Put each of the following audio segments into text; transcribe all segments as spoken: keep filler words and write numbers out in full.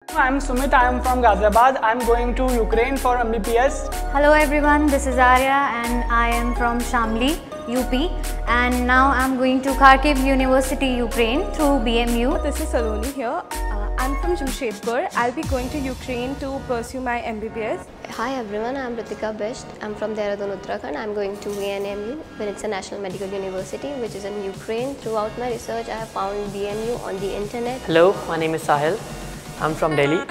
I'm Sumit. I'm from Ghaziabad. I'm going to Ukraine for M B B S. Hello everyone, this is Arya and I am from Shamli, U P, and now I'm going to Kharkiv University, Ukraine through B M U. This is Saloni here. Uh, I'm from Jamshedpur. I'll be going to Ukraine to pursue my M B B S. Hi everyone, I'm Ritika Bisht. I'm from Dehradun, Uttarakhand. I'm going to V N M U, when it's a national medical university, which is in Ukraine. Throughout my research, I have found V N U on the internet. Hello, my name is Sahil. I'm from Delhi.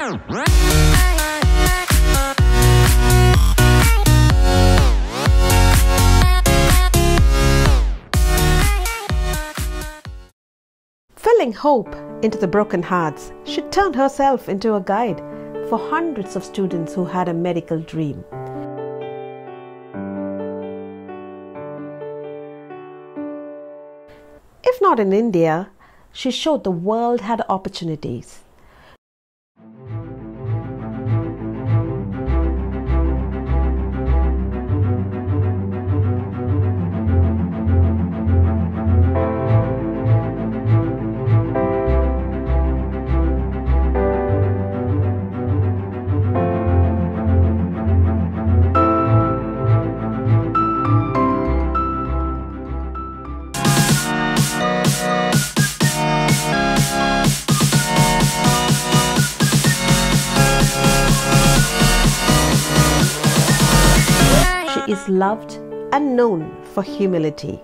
Filling hope into the broken hearts, she turned herself into a guide for hundreds of students who had a medical dream. If not in India, she showed the world had opportunities. She is loved and known for humility.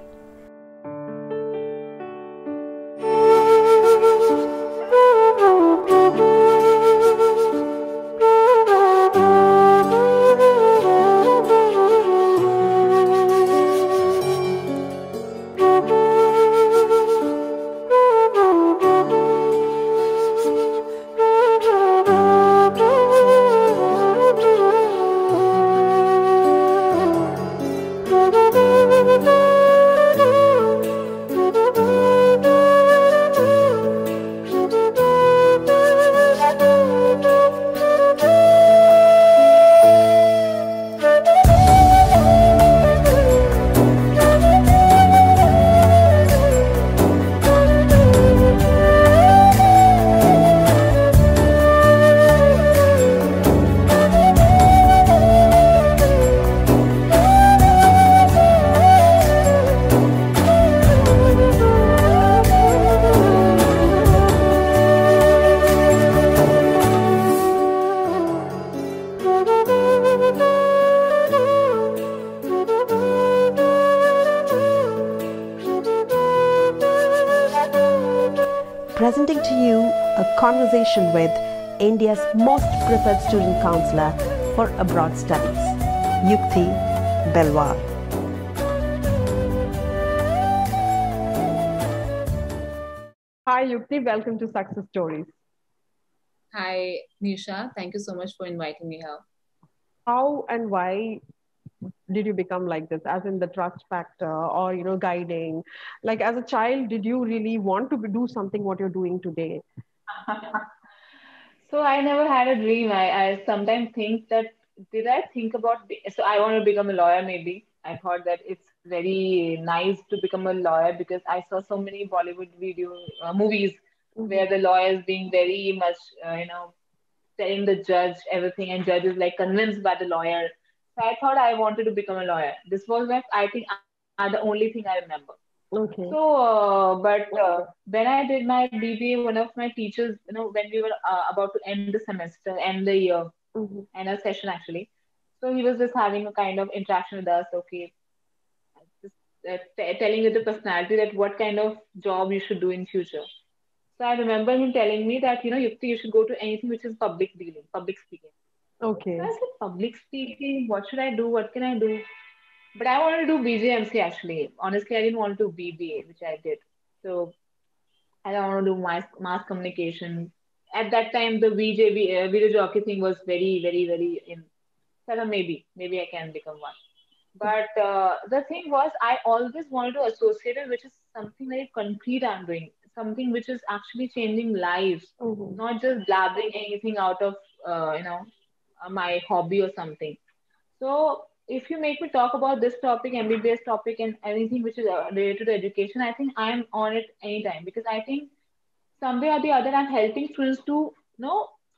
Presenting to you a conversation with India's most preferred student counselor for abroad studies, Yukti Belwar. Hi Yukti, welcome to Success Stories. Hi Nisha, thank you so much for inviting me here. How and why did you become like this, as in the trust factor or, you know, guiding? Like as a child, did you really want to do something what you're doing today? So I never had a dream. I, I sometimes think that, did I think about, be- so I want to become a lawyer maybe. I thought that it's very nice to become a lawyer because I saw so many Bollywood video uh, movies Mhm. where the lawyers being very much, uh, you know, telling the judge everything and judge is like convinced by the lawyer. So I thought I wanted to become a lawyer. This was like, I think, uh, the only thing I remember. Okay. So, uh, but uh, when I did my B B A, one of my teachers, you know, when we were uh, about to end the semester, end the year, Mhm. end a session actually. So he was just having a kind of interaction with us. Okay, just uh, t- telling you the personality that what kind of job you should do in future. So I remember him telling me that, you know, Yukti, you should go to anything which is public dealing, public speaking. Okay. So I said, public speaking, what should I do? What can I do? But I wanted to do B J M C actually. Honestly, I didn't want to do B B A, which I did. So I don't want to do mass, mass communication. At that time, the V J, V- uh, video jockey thing was very, very, very in. So I thought maybe, maybe I can become one. But uh, the thing was, I always wanted to associate it, which is something very concrete I'm doing, something which is actually changing lives, Mhm. not just blabbering anything out of, uh, you know, uh, my hobby or something. So if you make me talk about this topic, M B B S topic, and anything which is uh, related to education, I think I'm on it anytime because I think some way or the other I'm helping students to, you know,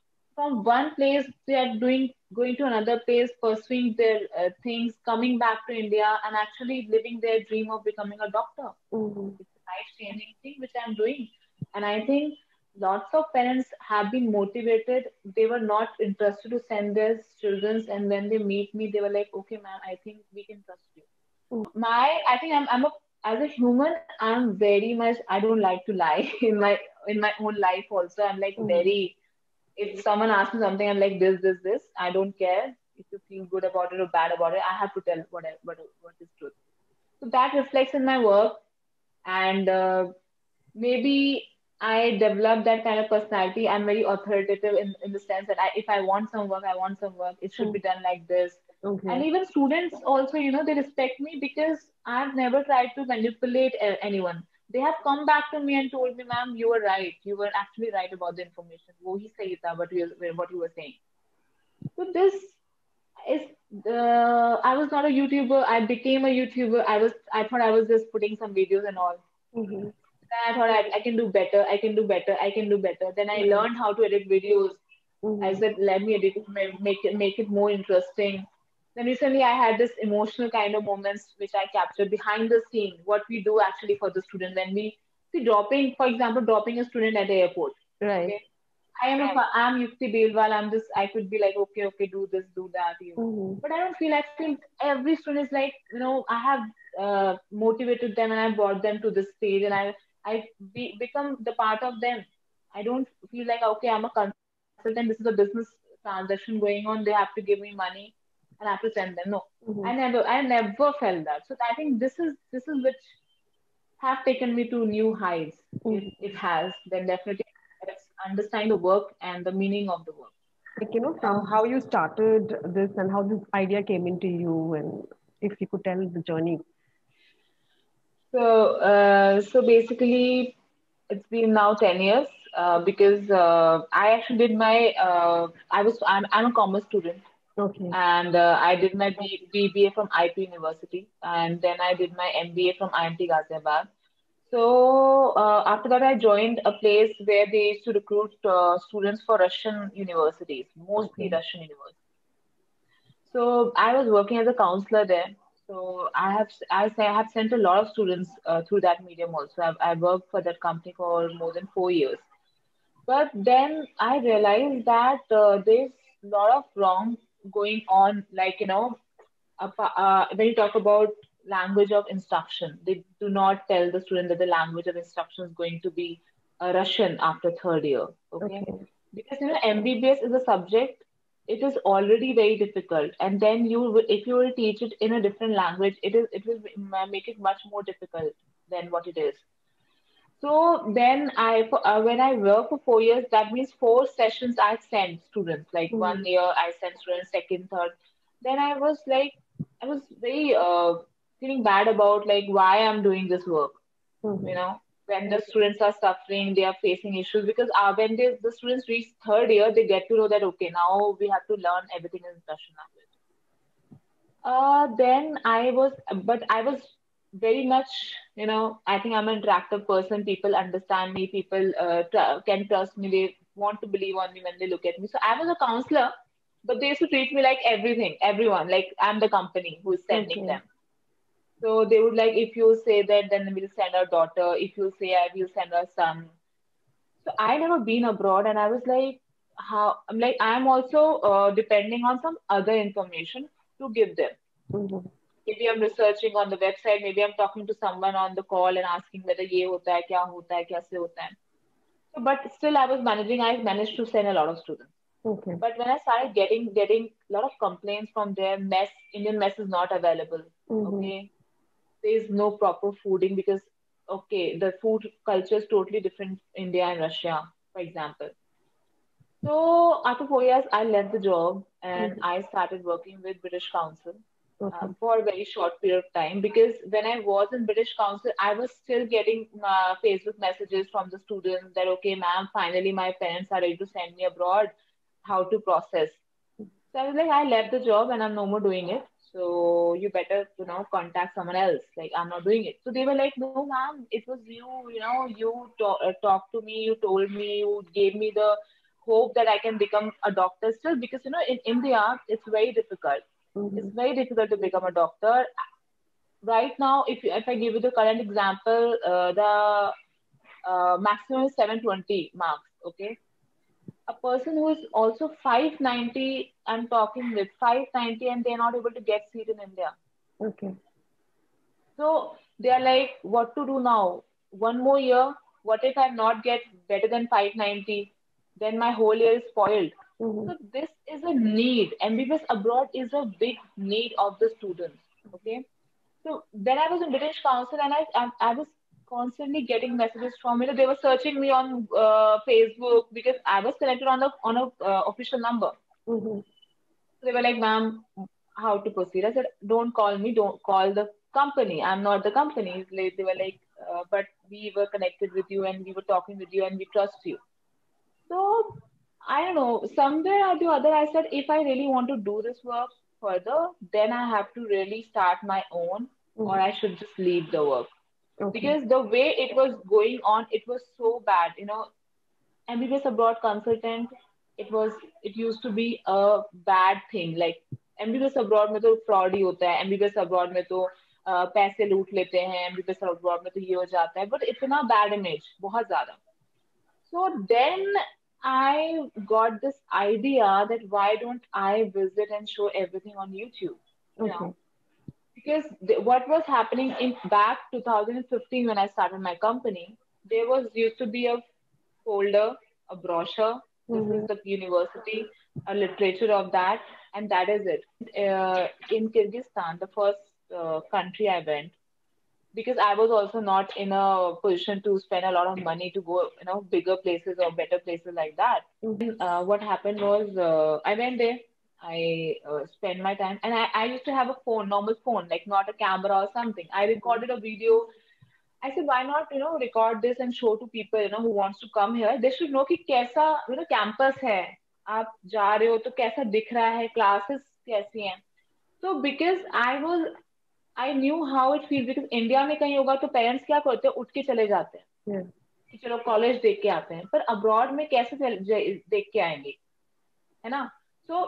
from one place they are doing going to another place, pursuing their uh, things, coming back to India and actually living their dream of becoming a doctor. Mm-hmm. It's a life-changing thing which I'm doing. And I think lots of parents have been motivated. They were not interested to send their children, and when they meet me, they were like, okay, ma'am, I think we can trust you. My, I think I'm, I'm a, as a human, I'm very much, I don't like to lie in my, in my own life also. I'm like very, if someone asks me something, I'm like this, this, this, I don't care if you feel good about it or bad about it. I have to tell what, I, what, what is truth. So that reflects in my work. And uh, maybe I developed that kind of personality. I'm very authoritative in, in the sense that I, if I want some work, I want some work. It should be done like this. Okay. And even students also, you know, they respect me because I've never tried to manipulate uh, anyone. They have come back to me and told me, ma'am, you were right. You were actually right about the information. Wo hi sahi tha, what you, what you were saying. So this is, uh, I was not a YouTuber. I became a YouTuber. I was, I thought I was just putting some videos and all. Mm-hmm. Then I thought I, I can do better. I can do better. I can do better. Then I Mm-hmm. learned how to edit videos. Mm-hmm. I said, let me edit it, ma- make it, make it more interesting. Then recently I had this emotional kind of moments which I captured behind the scene, what we do actually for the student when we see dropping, for example, dropping a student at the airport. Right. Okay? I am a, I'm Yukti Belwal. I'm just, I could be like, okay, okay, do this, do that. You know. Mm-hmm. But I don't feel, I feel every student is like, you know, I have uh, motivated them and I brought them to this stage and I, I be, become the part of them. I don't feel like, okay, I'm a consultant. This is a business transaction going on. They have to give me money and I have to send them. No, Mm-hmm. I never, I never felt that. So I think this is, this is which have taken me to new heights. Mm-hmm. If it has, then definitely it's understanding the work and the meaning of the work. Like, you know, from how you started this and how this idea came into you, and if you could tell the journey. So, uh, so basically, it's been now ten years uh, because uh, I actually did my, uh, I was, I'm, I'm a commerce student. Okay. And uh, I did my B- BBA from I P University, and then I did my M B A from I M T Ghaziabad. So uh, after that, I joined a place where they used to recruit uh, students for Russian universities, mostly Okay. Russian universities. So I was working as a counselor there. So I have I say I have sent a lot of students uh, through that medium also. I've, I worked for that company for more than four years. But then I realized that uh, there's a lot of wrong going on. Like, you know, apa- uh, when you talk about language of instruction, they do not tell the student that the language of instruction is going to be uh, Russian after third year. Okay. Okay. Because, you know, M B B S is a subject, it is already very difficult. And then you, will- if you will teach it in a different language, it is, it will ma- make it much more difficult than what it is. So then I, uh, when I work for four years, that means four sessions I sent students. Like one Mm-hmm. year I sent students, second, third. Then I was like, I was very uh, feeling bad about like why I'm doing this work. Mm-hmm. You know, when the students are suffering, they are facing issues because uh, when they, the students reach third year, they get to know that okay, now we have to learn everything in Russian language. Uh, then I was, but I was very much, you know, I think I'm an interactive person. People understand me. People uh, tr- can trust me. They want to believe on me when they look at me. So I was a counselor, but they used to treat me like everything, everyone, like I'm the company who is sending Okay. them. So they would like, if you say that, then we'll send our daughter. If you say I will send our son. So I never been abroad, and I was like, how? I'm like, I'm also uh, depending on some other information to give them. Mm-hmm. Maybe I'm researching on the website. Maybe I'm talking to someone on the call and asking whether ये होता है, क्या होता है, कैसे होता है. So, but still, I was managing. I managed to send a lot of students. Okay. But when I started getting getting a lot of complaints from their mess, Indian mess is not available. Mm-hmm. Okay, there is no proper fooding because okay, the food culture is totally different in India and Russia, for example. So after four years, I left the job and Mm-hmm. I started working with British Council Okay. uh, for a very short period of time because when I was in British Council, I was still getting uh, Facebook messages from the students that, okay, ma'am, finally my parents are ready to send me abroad. How to process? So I was like, I left the job and I'm no more doing it. So you better, you know, contact someone else. Like, I'm not doing it. So they were like, no, ma'am, it was you, you know, you to- uh, talked to me, you told me, you gave me the hope that I can become a doctor still, because you know in India it's very difficult. Mhm. It's very difficult to become a doctor. Right now, if you, if I give you the current example, uh, the uh, maximum is seven twenty marks. Okay, a person who is also five ninety, I'm talking with five ninety, and they're not able to get seat in India. Okay. So they are like, what to do now? One more year. What if I not get better than five ninety? Then my whole year is spoiled. Mhm. So this is a need. M B B S abroad is a big need of the students. Okay. So then I was in British Council, and I I, I was constantly getting messages from, you know, they were searching me on uh, Facebook because I was connected on the on a uh, official number. Mhm. So they were like, ma'am, how to proceed? I said, don't call me, don't call the company. I'm not the company. Like, they were like, uh, but we were connected with you and we were talking with you and we trust you. So I don't know, somewhere or the other, I said, if I really want to do this work further, then I have to really start my own, or I should just leave the work. Okay. Because the way it was going on, it was so bad. You know, M B B S abroad consultant, it was it used to be a bad thing. Like M B B S abroad में तो fraud ही होता है, M B B S abroad में तो uh, पैसे लूट लेते हैं, M B B S abroad में तो ये हो जाता है, but इतना bad image, बहुत ज़्यादा. So then I got this idea that why don't I visit and show everything on YouTube, you Okay. know? Because the, what was happening in back twenty fifteen when I started my company, there was used to be a folder, a brochure. This Mhm. is the university, a literature of that, and that is it. Uh, in Kyrgyzstan, the first uh, country I went, because I was also not in a position to spend a lot of money to go, you know, bigger places or better places like that. Mhm. Uh, what happened was uh, I went there. I uh, spent my time, and I, I used to have a phone, normal phone, like not a camera or something. I recorded a video. I said, why not, you know, record this and show to people, you know, who wants to come here. They should know कि कैसा, you know, campus है. आप जा रहे हो तो कैसा दिख रहा है, classes कैसी हैं. So because I was, I knew how it feels, because India में कहीं होगा तो parents क्या करते हैं, उठ के चले जाते हैं Yeah. कि चलो कॉलेज देख के आते हैं, पर अब्रॉड में कैसे चल- जे- देख के आएंगे, है ना. सो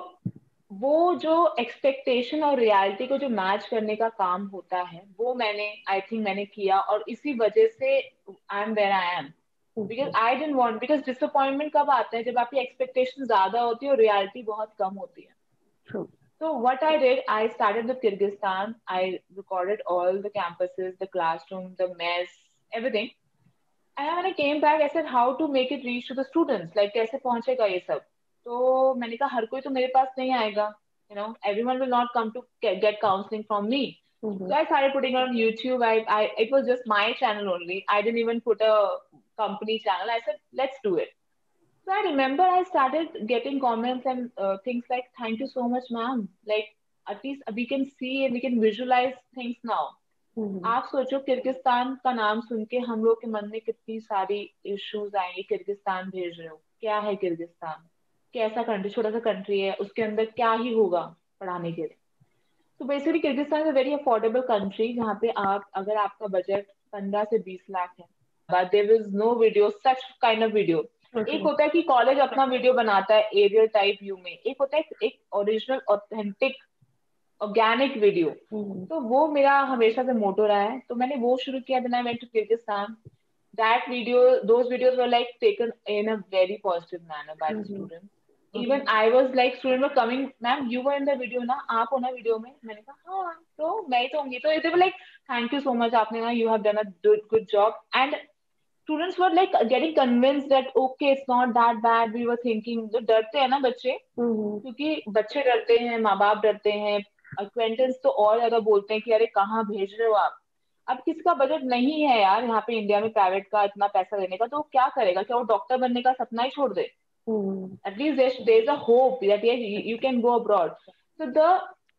वो जो एक्सपेक्टेशन और रियलिटी को जो मैच करने का काम होता है, वो मैंने आई थिंक मैंने किया, और इसी वजह से I am where I am. Because I didn't want, because disappointment कब आता है, जब आपकी एक्सपेक्टेशन ज्यादा होती है और रियलिटी बहुत कम होती है. True. So what I did, I started with Kyrgyzstan. I recorded all the campuses, the classroom, the mess, everything. And when I came back, I said, how to make it reach to the students? Like, कैसे पहुंचेगा ये सब? तो मैंने कहा, हर कोई तो मेरे पास नहीं आएगा. You know, everyone will not come to get, get counseling from me. Mhm. So I started putting it on YouTube. I, I, it was just my channel only. I didn't even put a company channel. I said, let's do it. So I remember I started getting comments and uh, things like, thank you so much, ma'am. Like, at least we can see and we can visualize things now. Mhm. आप सोचो Kyrgyzstan का नाम सुन के हम लोग के मन में कितनी सारी इश्यूज आएंगे. किर्गिस्तान भेज रहे हो, क्या है किर्गिस्तान, कैसा कंट्री, छोटा सा कंट्री है, उसके अंदर क्या ही होगा पढ़ाने के लिए. तो basically Kyrgyzstan is a very affordable country, जहाँ पे आप, अगर आपका बजट पंद्रह से बीस लाख है, but there is no video such kind of video. एक होता है कि कॉलेज अपना वीडियो बनाता है एरियल टाइप व्यू में, एक होता है एक original authentic organic video. Mhm. तो वो मेरा हमेशा से मोटो रहा है, तो मैंने वो शुरू किया. Then I went to Kyrgyzstan. That video, those videos were like taken in a very positive manner by the students. Even I was like, student were coming, ma'am you were in the video ना, आप हो ना video में. मैंने कहा हाँ, तो मैं ही तो होंगी. तो they were like, thank you so much, आपने ना, you have done a good job. And students were like getting convinced that okay, it's not that bad. We were thinking, जो डरते हैं ना बच्चे, Mhm. क्योंकि बच्चे डरते हैं, माँ बाप डरते हैं, acquaintance तो और ज्यादा बोलते हैं कि अरे कहाँ भेज रहे हो आप. अब किसी का बजट नहीं है यार यहाँ पे इंडिया में प्राइवेट का इतना पैसा देने का, तो वो क्या करेगा, क्या वो डॉक्टर बनने का सपना ही छोड़ दे. Mhm. At least there's, there's a hope that yes, you, you can go abroad. So the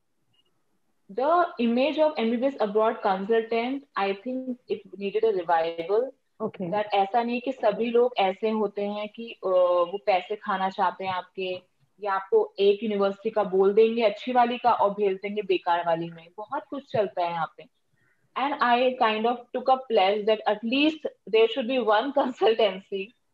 the image of M B B S abroad consultant, I think it needed a revival. Okay. That ऐसा नहीं कि सभी लोग ऐसे होते हैं कि अ, वो पैसे खाना चाहते हैं आपके, या आपको एक यूनिवर्सिटी का बोल देंगे अच्छी वाली का और भेज देंगे बेकार वाली में. बहुत कुछ चलता है यहाँ पे. And I kind of took a pledge that at least there should be one consultancy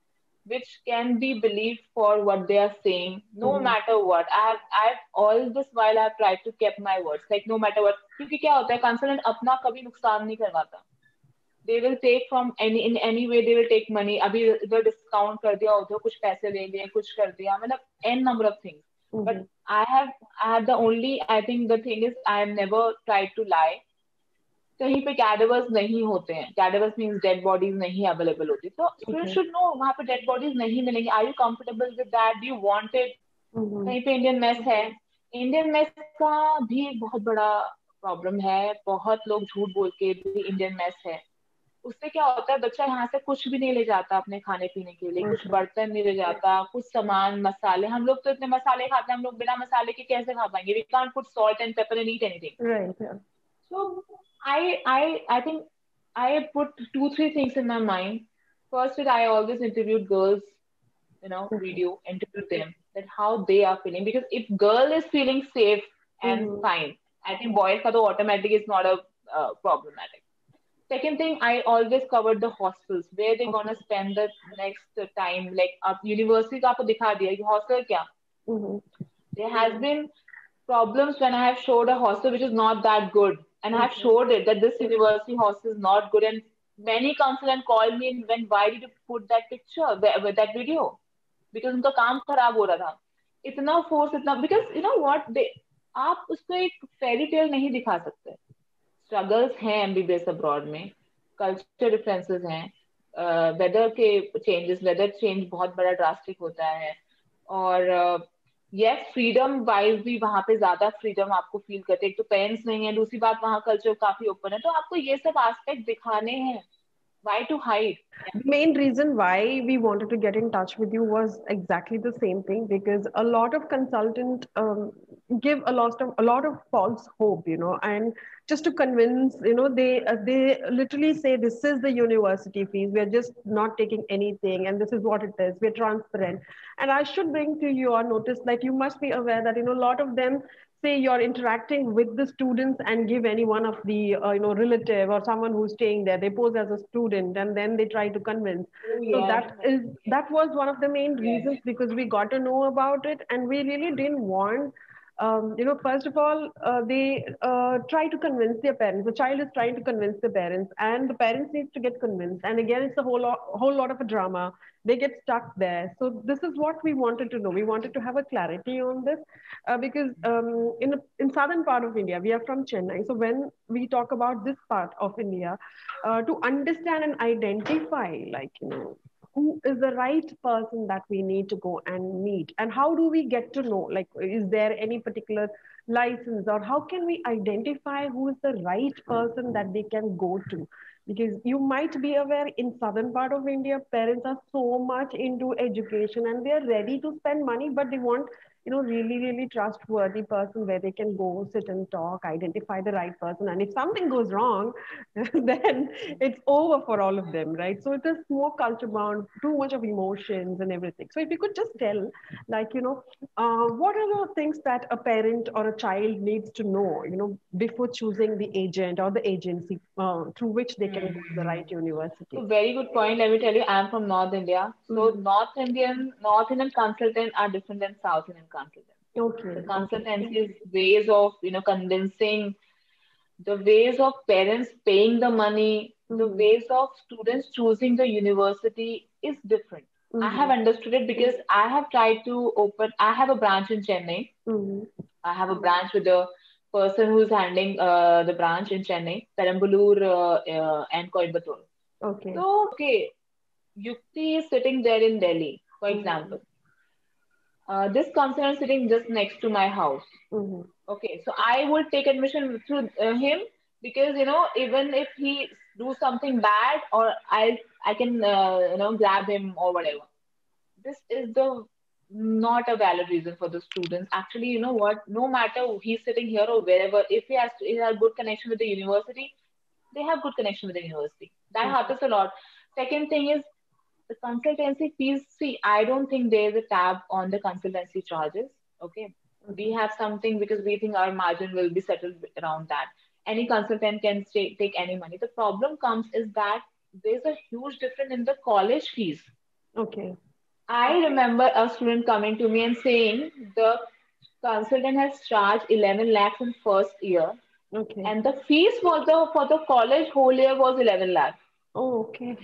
which can be believed for what they are saying, no Mhm. matter what. I have, I've all this while I've tried to keep my words, like no matter what. क्योंकि क्या होता है, consultant अपना कभी नुकसान नहीं करवाता. They will take from any in any way they will take money. अभी इधर discount कर दिया, उधर कुछ पैसे ले लिए, कुछ कर दिया, मतलब n number of things. But Mhm. I have, I have the only, I think the thing is I have never tried to lie. कहीं पे cadavers नहीं होते हैं. Cadavers means dead bodies नहीं available होती. तो students Okay. should know वहाँ पे dead bodies नहीं मिलेंगे. Are you comfortable with that? Do you want it? Mhm. कहीं पे Indian mess है. Indian mess का भी एक बहुत बड़ा प्रॉब्लम है. बहुत लोग झूठ बोल के भी Indian mess है. उससे क्या होता है, बच्चा यहाँ से कुछ भी नहीं ले जाता अपने खाने पीने के लिए, कुछ बर्तन नहीं ले जाता, कुछ सामान, मसाले. हम लोग तो इतने मसाले खाते हैं, हम लोग बिना मसाले के कैसे खा पाएंगे? We can't put salt and pepper and eat anything. Right. Yeah. So I I I think I put two three things in my mind. First is I always interviewed girls, you know, video, interviewed them that how they are feeling, because if girl is feeling safe and Mhm. fine, I think boys का तो automatic is not a uh, problematic. Second thing, I always covered the hostels where they're gonna spend the next time. Like आप university का आपको दिखा दिया कि hostel क्या. Mhm. There has been problems when I have showed a hostel which is not that good, and I have showed it that this university hostel is not good, and many consultants called me and went, why did you put that picture with that video? Because उनका काम खराब हो रहा था. इतना force, इतना, because you know what, they, आप उसको एक fairy tale नहीं दिखा सकते. स्ट्रगल्स हैं एमबीबीएस अब्रॉड में, कल्चर डिफरेंसेस हैं, वेदर के चेंजेस, वेदर चेंज बहुत बड़ा ड्रास्टिक होता है, और यस फ्रीडम वाइज भी वहाँ पे ज्यादा फ्रीडम आपको फील करते हैं. एक तो पेरेंट्स नहीं है, दूसरी बात वहाँ कल्चर काफी ओपन है, तो आपको ये सब एस्पेक्ट दिखाने हैं. Why to hide? The main reason why we wanted to get in touch with you was exactly the same thing, because a lot of consultants um, give a lot of a lot of false hope, you know, and just to convince, you know, they uh, they literally say this is the university fees, we are just not taking anything, and this is what it is. We're transparent, and I should bring to your notice that you must be aware that, you know, a lot of them say you're interacting with the students and give any one of the uh, you know relative or someone who's staying there, they pose as a student and then they try to convince. Oh, So yeah. that is that was one of the main Yeah. reasons, because we got to know about it and we really didn't want um, you know, first of all, uh, they uh, try to convince their parents. The child is trying to convince the parents, and the parents need to get convinced. And again, it's a whole lot, whole lot of a drama. They get stuck there. So this is what we wanted to know. We wanted to have a clarity on this, uh, because um, in in southern part of India, we are from Chennai. So when we talk about this part of India, uh, to understand and identify, like, you know, who is the right person that we need to go and meet, and how do we get to know, like, is there any particular license, or how can we identify who is the right person that they can go to? Because you might be aware, in southern part of India, parents are so much into education and they are ready to spend money, but they want, you know, really really trustworthy person where they can go sit and talk, identify the right person, and if something goes wrong then it's over for all of them, right? So it is more culture bound, too much of emotions and everything. So if you could just tell, like, you know, uh, what are the things that a parent or a child needs to know, you know, before choosing the agent or the agency uh, through which they can go to the right university? So very good point. Let me tell you, I am from North India. So Mhm. North Indian North Indian consultants are different than South Indian consultants. Okay. The Okay. consultancy is ways of, you know, convincing, the ways of parents paying the money, the Mhm. ways of students choosing the university is different. I have understood it because I have tried to open, I have a branch in Chennai. Mhm. I have a branch with the person who's handling uh, the branch in Chennai, Perambalur uh, uh, and Coimbatore. Okay. So, okay, Yukti is sitting there in Delhi, for example. Uh, this consultant is sitting just next to my house. Mhm. Okay, so I would take admission through uh, him, because, you know, even if he do something bad, or I I can uh, you know grab him or whatever. This is the not a valid reason for the students. Actually, you know what? No matter he's sitting here or wherever, if he has he has good connection with the university, they have good connection with the university. That happens a lot. Second thing is the consultancy fees. See, I don't think there is a tab on the consultancy charges. Okay. We have something because we think our margin will be settled around that. Any consultant can take, take any money. The problem comes is that there's a huge difference in the college fees. Okay. I remember a student coming to me and saying the consultant has charged eleven lakhs in first year, Okay. and the fees for the for the college whole year was eleven lakhs. Oh, okay.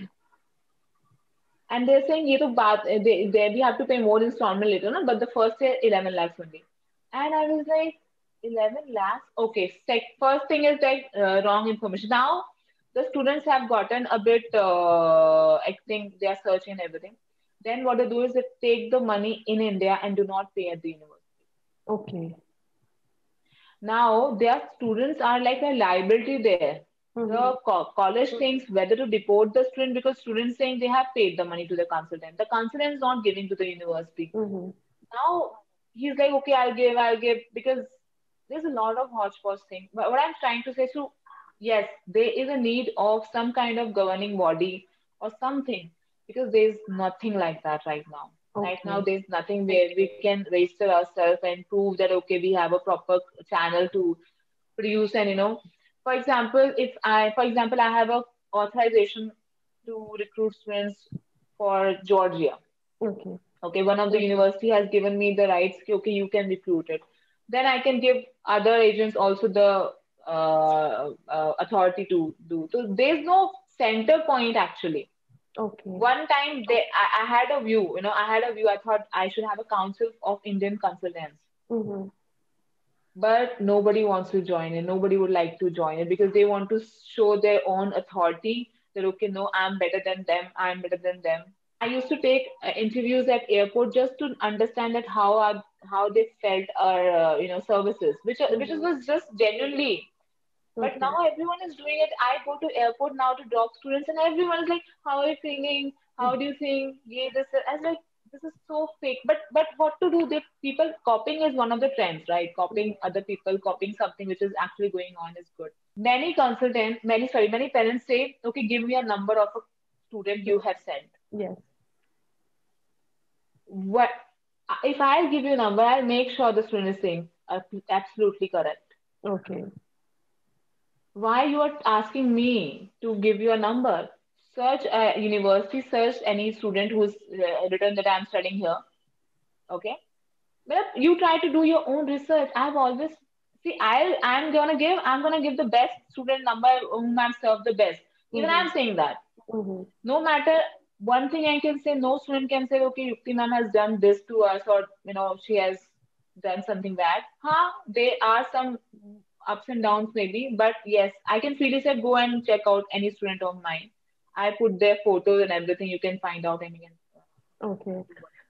And they're saying ये तो बात they, they we have to pay more installment later, no? But the first year eleven lakhs only. And I was like, eleven lakhs? Okay, sec first thing is like uh, wrong information. Now the students have gotten a bit, uh, I think they are searching and everything. Then what they do is they take the money in India and do not pay at the university. Okay. Now their students are like a liability there. Mm-hmm. The co- college thinks whether to deport the student because students saying they have paid the money to the consultant. The consultant is not giving to the university. Mm-hmm. Now he's like, okay, I'll give, I'll give, because there's a lot of hodgepodge thing. But what I'm trying to say, so yes, there is a need of some kind of governing body or something because there's nothing like that right now. Right now, Okay. there's nothing where we can register ourselves and prove that okay, we have a proper channel to produce and you know, for example, if I, for example, I have a authorization to recruit students for Georgia. Okay. Okay, one of the university has given me the rights. ki, Okay, you can recruit it. Then I can give other agents also the uh, uh, authority to do. So there's no center point actually. Okay. One time they, I, I had a view, you know, I had a view. I thought I should have a council of Indian consultants, Mm-hmm. but nobody wants to join it. Nobody would like to join it because they want to show their own authority. That okay, no, I'm better than them. I'm better than them. I used to take uh, interviews at airport just to understand that how are how they felt our uh, you know services, which are- which was just genuinely. But Okay. now everyone is doing it. I go to airport now to drop students, and everyone is like, "How are you feeling? How do you think? Yeah, this." I was like, "This is so fake." But but what to do? They people copying is one of the trends, right? Copying other people, copying something which is actually going on is good. Many consultants, many sorry, many parents say, "Okay, give me a number of a student you have sent." Yes. What if I give you a number? I'll make sure the student is saying uh, absolutely correct. Okay. Why you are asking me to give you a number? Search a university, search any student who's uh, written that I'm studying here. Okay, but you try to do your own research. I've always see I I'm gonna give I'm gonna give the best student number whom I'm served the best. Even Mm-hmm. I'm saying that. Mm-hmm. No matter one thing I can say, no student can say, okay, Yukti ma'am has done this to us, or you know, she has done something bad. Huh? There are some ups and downs maybe, but yes, I can freely say go and check out any student of mine. I put their photos and everything. You can find out and you can. Okay.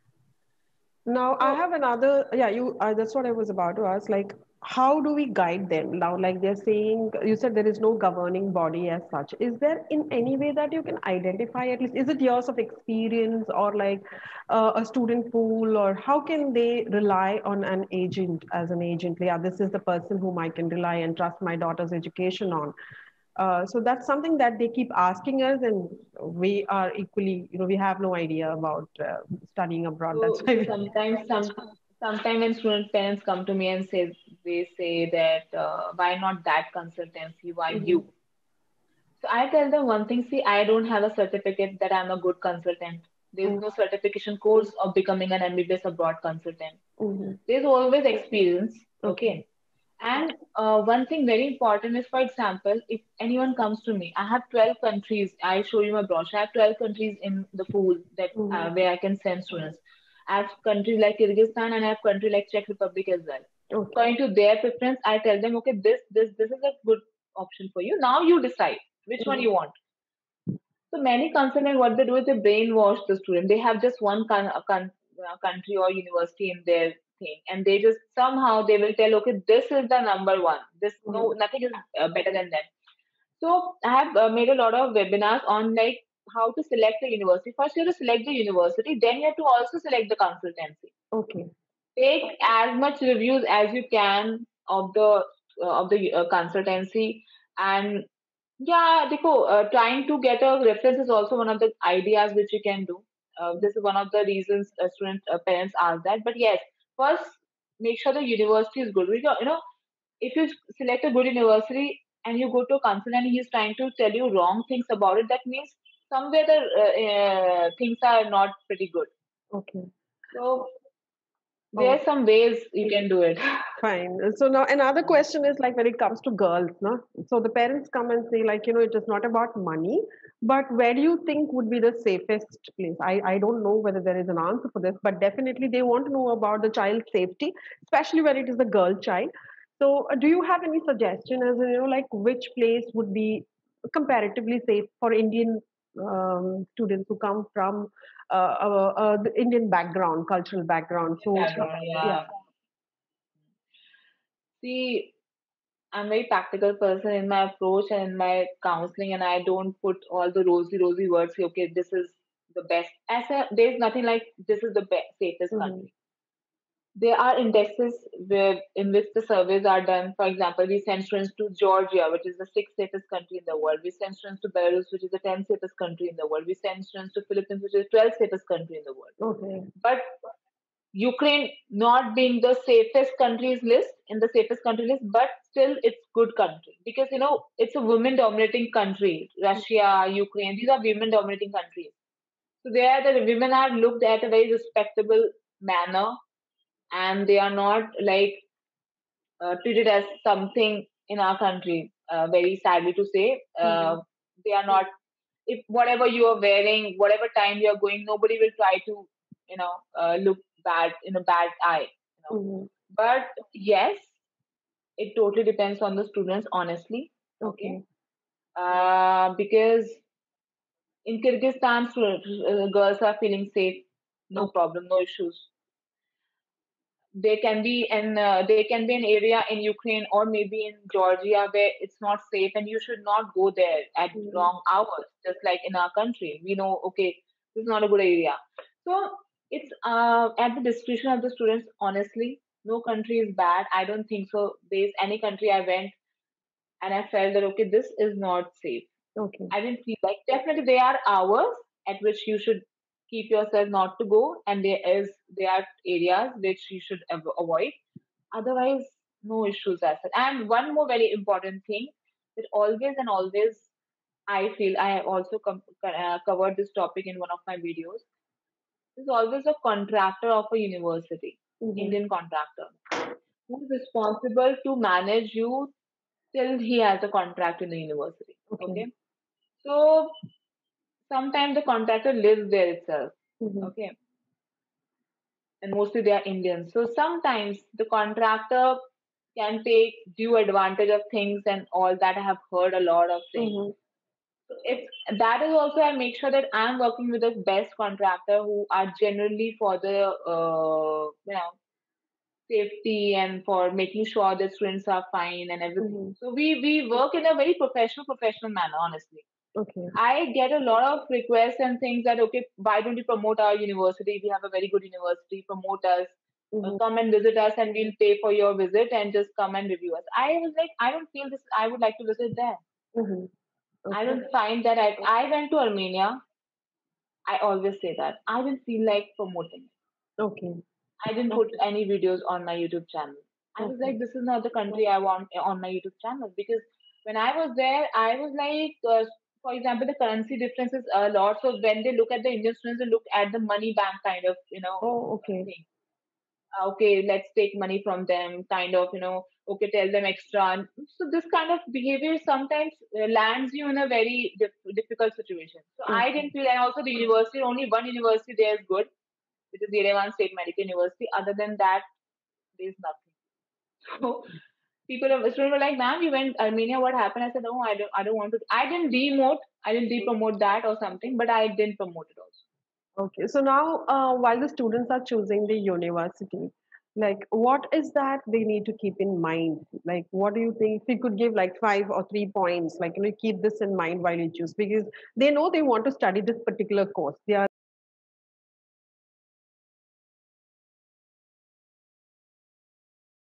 Now I So have another, yeah, you, uh, that's what I was about to ask. Like, how do we guide them now? Like they're saying, you said there is no governing body as such. Is there in any way that you can identify at least, is it years of experience or like uh, a student pool, or how can they rely on an agent as an agent? Yeah, this is the person whom I can rely and trust my daughter's education on. Uh, so that's something that they keep asking us, and we are equally, you know, we have no idea about uh, studying abroad. That's so why we. sometimes some sometimes when student parents come to me and say they say that uh, why not that consultancy? Why Mhm. you? So I tell them one thing, see, I don't have a certificate that I'm a good consultant. There's Mhm. no certification course of becoming an M B B S abroad consultant. Mhm. There's always experience, Okay. okay? And uh, one thing very important is, for example, if anyone comes to me, I have twelve countries. I show you my brochure. I have twelve countries in the pool that uh, Mhm. where I can send students. I have countries like Kyrgyzstan and I have country like Czech Republic as well. Okay. According to their preference, I tell them, okay, this this this is a good option for you. Now you decide which one Mhm. you want. So many consultants, what they do is they brainwash the student. They have just one con- uh, con- uh, country or university in their thing, and they just somehow they will tell, okay, this is the number one. This no Mhm. nothing is uh, better than them. So I have uh, made a lot of webinars on like how to select the university. First, you have to select the university. Then you have to also select the consultancy. Okay. Take as much reviews as you can of the uh, of the uh, consultancy, and yeah, Dekho, uh, trying to get a reference is also one of the ideas which you can do. Uh, this is one of the reasons uh, student uh, parents ask that. But yes, first make sure the university is good. Because, you know, if you select a good university and you go to a consultant and he's trying to tell you wrong things about it, that means somewhere the uh, uh, things are not pretty good. Okay. So there are some ways you can do it. Fine. So now another question is like when it comes to girls, no? So the parents come and say like, you know, it is not about money, but where do you think would be the safest place? I, I don't know whether there is an answer for this, but definitely they want to know about the child's safety, especially when it is a girl child. So uh, do you have any suggestion as in, you know, like which place would be comparatively safe for Indian um, students who come from uh, uh, uh, the Indian background, cultural background? So Background, yeah. yeah. See, I'm a very practical person in my approach and in my counseling, and I don't put all the rosy, rosy words. Say, okay, this is the best. As a, there's nothing like this is the best, safest Mhm. country. There are indexes where in which the surveys are done. For example, we send students to Georgia, which is the sixth safest country in the world. We send students to Belarus, which is the tenth safest country in the world. We send students to Philippines, which is the twelfth safest country in the world. Okay. But Ukraine not being the safest countries list in the safest country list, but still it's good country because you know it's a women dominating country. Russia, Ukraine, these are women dominating countries. So there the women are looked at a very respectable manner, and they are not like uh, treated as something in our country. Uh, very sadly to say, uh, Mhm. they are not. If whatever you are wearing, whatever time you are going, nobody will try to, you know, uh, look bad in a bad eye. You know. Mhm. But yes, it totally depends on the students, honestly. Okay. Okay. Uh, because in Kyrgyzstan, stu- uh, girls are feeling safe, no Okay. problem, no issues. There can be an uh, there can be an area in Ukraine or maybe in Georgia where it's not safe and you should not go there at Mhm. wrong hours. Just like in our country, we know okay this is not a good area. So it's uh, at the discretion of the students. Honestly, no country is bad. I don't think so. There's any country I went and I felt that okay this is not safe. Okay. I didn't feel like definitely there are hours at which you should keep yourself not to go, and there is there are areas which you should av- avoid. Otherwise, no issues as such. And one more very important thing that always and always I feel I have also com- uh, covered this topic in one of my videos. There's always a contractor of a university, Mhm. Indian contractor, who is responsible to manage you till he has a contract in the university. Okay. Okay, so sometimes the contractor lives there itself. Mhm. Okay, and mostly they are Indians. So sometimes the contractor can take due advantage of things and all that. I have heard a lot of things. Mhm. So it's that is also I make sure that I'm working with the best contractor who are generally for the uh, you know safety and for making sure the students are fine and everything. Mhm. So we we work in a very professional professional manner, honestly. Okay. I get a lot of requests and things that okay, why don't you promote our university? We have a very good university. Promote us, uh, Mhm. come and visit us, and we'll pay for your visit and just come and review us. I was like, I don't feel this. I would like to visit there. Mhm. I Okay. don't find that. I I went to Armenia. I always say that I didn't feel like promoting it. Okay. I didn't put any videos on my YouTube channel. I was Okay. like, this is not the country I want on my YouTube channel because when I was there, I was like, uh, for example, the currency difference is a lot. So when they look at the Indian students, they look at the money bank kind of, you know, Oh, okay. thing. Uh, Okay, let's take money from them, kind of, you know, okay, tell them extra. And so this kind of behavior sometimes uh, lands you in a very dif- difficult situation. So I Okay. didn't feel, and also the university, only one university there is good, which is Yerevan State Medical University. Other than that, there's nothing. So people are students were like, "Ma'am, you went Armenia. What happened?" I said, "No, I don't. I don't want to. I didn't demote. I didn't de-promote that or something, but I didn't promote it also." Okay. So now, uh, while the students are choosing the university, like what is that they need to keep in mind? Like, what do you think? If you could give like five or three points, like you know, keep this in mind while you choose, because they know they want to study this particular course. They are